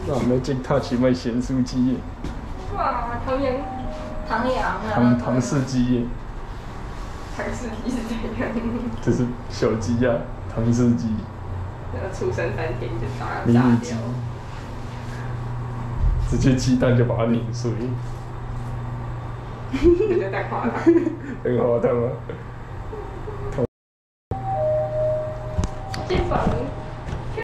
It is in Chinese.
那没进他去卖咸酥鸡耶， 哇，唐扬啊， 唐氏鸡耶， 唐氏鸡是怎样？ 这是小鸡啊，唐氏鸡。 出生3天就把它迷你鸡炸掉，， 直接鸡蛋就把它碾碎， 这就太夸张。 很好看吗？ 这房